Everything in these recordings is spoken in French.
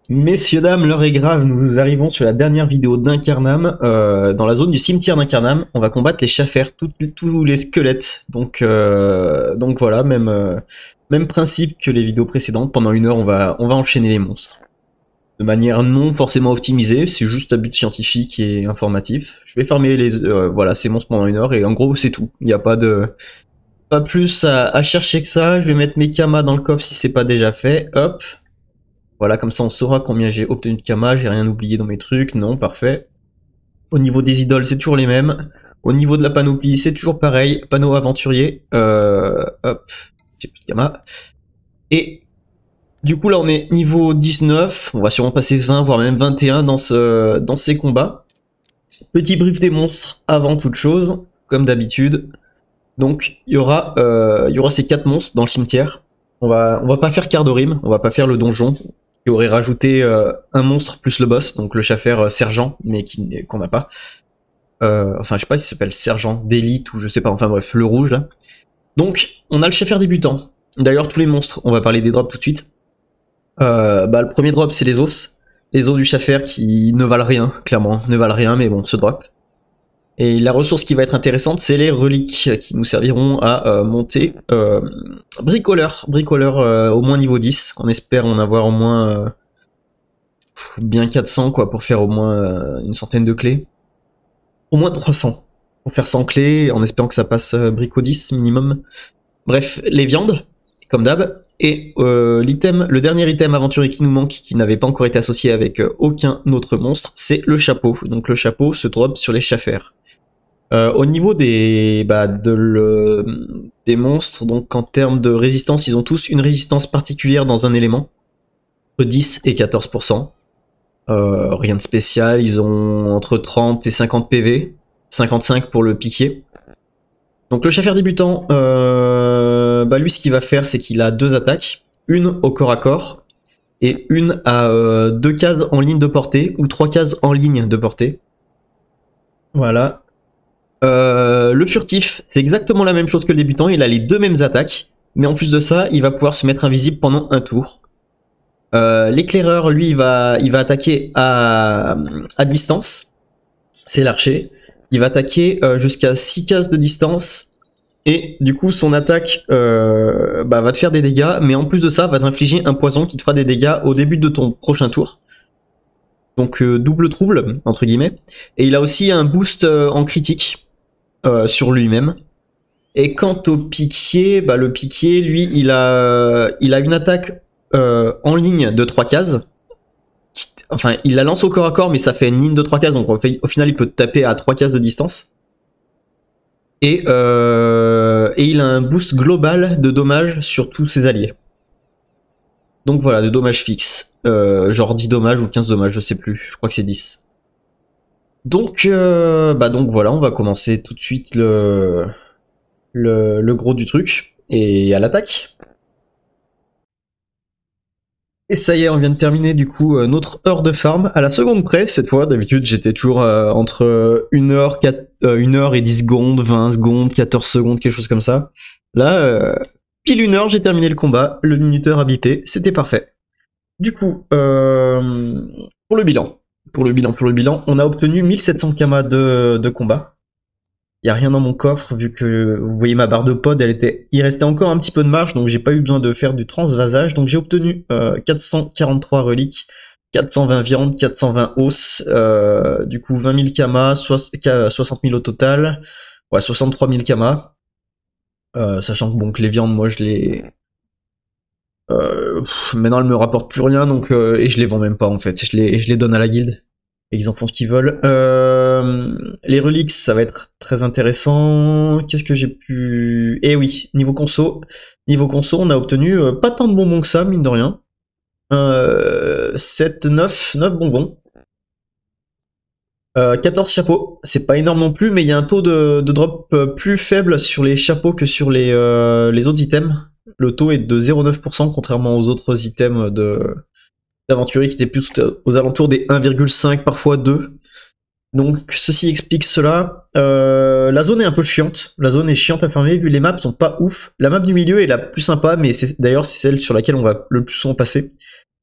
Messieurs, dames, l'heure est grave, nous arrivons sur la dernière vidéo d'Incarnam. Dans la zone du cimetière d'Incarnam, on va combattre les Chafers, tous les squelettes. Donc voilà, même principe que les vidéos précédentes. Pendant une heure, on va enchaîner les monstres. De manière non forcément optimisée, c'est juste à but scientifique et informatif. Je vais farmer voilà, ces monstres pendant une heure et en gros c'est tout. Il n'y a pas plus à chercher que ça. Je vais mettre mes kamas dans le coffre si c'est pas déjà fait. Hop. Voilà, comme ça on saura combien j'ai obtenu de Kama, j'ai rien oublié dans mes trucs, non, parfait. Au niveau des idoles, c'est toujours les mêmes. Au niveau de la panoplie, c'est toujours pareil, panneau aventurier, hop, j'ai plus de Kama. Et du coup là on est niveau 19, on va sûrement passer 20, voire même 21 dans ces combats. Petit brief des monstres avant toute chose, comme d'habitude. Donc il y aura ces 4 monstres dans le cimetière. On va pas faire Cardorim, on va pas faire le donjon, qui aurait rajouté un monstre plus le boss, donc le Chafer sergent, mais qu'on n'a pas. Enfin, je sais pas si ça s'appelle sergent d'élite ou je sais pas, enfin bref, le rouge là. Donc, on a le Chafer débutant. D'ailleurs, tous les monstres, on va parler des drops tout de suite. Le premier drop, c'est les os. Les os du Chafer qui ne valent rien, clairement, ne valent rien, mais bon, ce drop. Et la ressource qui va être intéressante, c'est les reliques qui nous serviront à monter bricoleur au moins niveau 10. On espère en avoir au moins bien 400 quoi, pour faire au moins une centaine de clés. Au moins 300 pour faire 100 clés, en espérant que ça passe brico 10 minimum. Bref, les viandes, comme d'hab. Et le dernier item aventurier qui nous manque, qui n'avait pas encore été associé avec aucun autre monstre, c'est le chapeau. Donc le chapeau se drop sur les Chafers. Au niveau des monstres, donc en termes de résistance, ils ont tous une résistance particulière dans un élément, entre 10 et 14%. Rien de spécial, ils ont entre 30 et 50 PV, 55 pour le piquier. Donc le Chafer débutant, lui ce qu'il va faire, c'est qu'il a 2 attaques, une au corps à corps, et une à 2 cases en ligne de portée, ou 3 cases en ligne de portée. Voilà. Le furtif, c'est exactement la même chose que le débutant, il a les 2 mêmes attaques, mais en plus de ça, il va pouvoir se mettre invisible pendant un tour. L'éclaireur, lui, il va attaquer à distance, c'est l'archer. Il va attaquer jusqu'à 6 cases de distance, et du coup son attaque va te faire des dégâts, mais en plus de ça, va t'infliger un poison qui te fera des dégâts au début de ton prochain tour. Donc double trouble, entre guillemets. Et il a aussi un boost en critique sur lui-même. Et quant au piquier, le piquier, lui, il a une attaque en ligne de 3 cases. Enfin, il la lance au corps à corps, mais ça fait une ligne de 3 cases, donc au final, il peut taper à 3 cases de distance. Et il a un boost global de dommages sur tous ses alliés. Donc voilà, de dommages fixes. Genre 10 dommages ou 15 dommages, je sais plus. Je crois que c'est 10. Donc voilà, on va commencer tout de suite le gros du truc. Et à l'attaque. Et ça y est, on vient de terminer du coup notre heure de farm à la seconde près cette fois. D'habitude j'étais toujours entre 1 heure, 1 heure et 10 secondes, 20 secondes, 14 secondes, quelque chose comme ça. Là, pile 1 heure, j'ai terminé le combat, le minuteur a bipé, c'était parfait. Du coup, pour le bilan, on a obtenu 1700 kamas de combat. Il n'y a rien dans mon coffre, vu que vous voyez ma barre de pod, il restait encore un petit peu de marge, donc j'ai pas eu besoin de faire du transvasage. Donc j'ai obtenu 443 reliques, 420 viandes, 420 os, du coup 20 000 kamas, 60 000 au total, ouais 63 000 kamas. Sachant que bon que les viandes, moi je les... maintenant elles me rapportent plus rien, donc et je les vends même pas en fait, je les donne à la guilde. Et ils en font ce qu'ils veulent. Les reliques, ça va être très intéressant. Qu'est-ce que j'ai pu... Eh oui, niveau conso, on a obtenu pas tant de bonbons que ça, mine de rien. 7, 9 bonbons. 14 chapeaux, c'est pas énorme non plus, mais il y a un taux de drop plus faible sur les chapeaux que sur les autres items. Le taux est de 0,9%, contrairement aux autres items d'aventurier qui étaient plus aux alentours des 1,5, parfois 2. Donc ceci explique cela. La zone est un peu chiante. La zone est chiante à farmer vu les maps sont pas ouf. La map du milieu est la plus sympa, mais d'ailleurs c'est celle sur laquelle on va le plus souvent passer.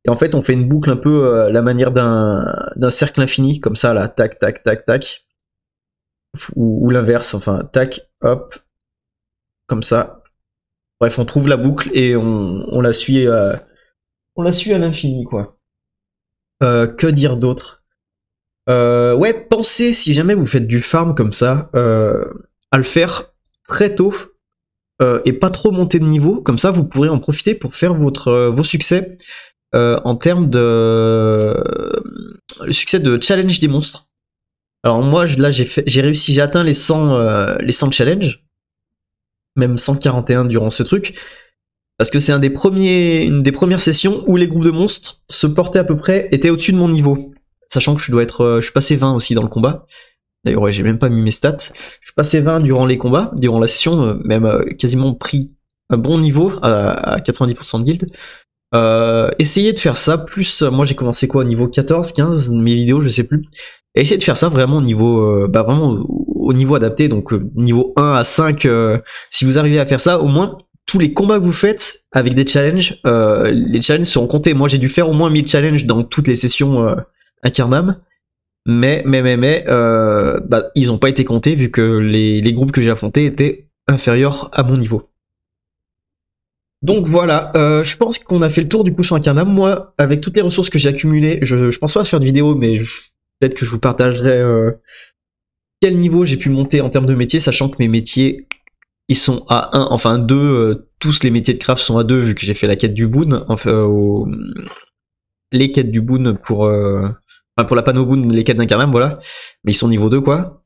Et en fait, on fait une boucle un peu à la manière d'un cercle infini, comme ça, là, tac, tac, tac, tac. Ou l'inverse, enfin, tac, hop, comme ça. Bref, on trouve la boucle et on la suit à l'infini, quoi. Que dire d'autre? Ouais, pensez, si jamais vous faites du farm comme ça, à le faire très tôt et pas trop monter de niveau. Comme ça, vous pourrez en profiter pour faire vos succès en termes de le succès de challenge des monstres. Alors moi, là, j'ai réussi, j'ai atteint les 100 challenges, même 141 durant ce truc, parce que c'est une des premières sessions où les groupes de monstres se portaient à peu près, étaient au-dessus de mon niveau. Sachant que je suis passé 20 aussi dans le combat. D'ailleurs, ouais, j'ai même pas mis mes stats. Je suis passé 20 durant les combats, durant la session, même quasiment pris un bon niveau à 90% de guild. Essayez de faire ça, plus moi j'ai commencé quoi, niveau 14, 15, mes vidéos, je sais plus. Et essayez de faire ça vraiment au niveau, vraiment au niveau adapté, donc niveau 1 à 5, si vous arrivez à faire ça, au moins tous les combats que vous faites avec des challenges, les challenges seront comptés. Moi j'ai dû faire au moins 1000 challenges dans toutes les sessions Incarnam, mais ils ont pas été comptés vu que les groupes que j'ai affrontés étaient inférieurs à mon niveau. Donc voilà, je pense qu'on a fait le tour du coup sur Incarnam. Moi, avec toutes les ressources que j'ai accumulées, je pense pas faire de vidéo, mais peut-être que je vous partagerai quel niveau j'ai pu monter en termes de métier, sachant que mes métiers, ils sont à 1, enfin 2, tous les métiers de craft sont à 2, vu que j'ai fait la quête du boon, enfin les quêtes du boon pour la panneau boon, les quêtes d'Incarnam, voilà, mais ils sont niveau 2 quoi.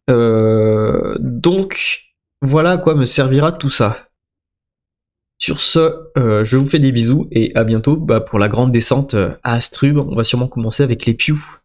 Donc voilà à quoi me servira tout ça. Sur ce, je vous fais des bisous et à bientôt pour la grande descente à Astrub. On va sûrement commencer avec les Pew.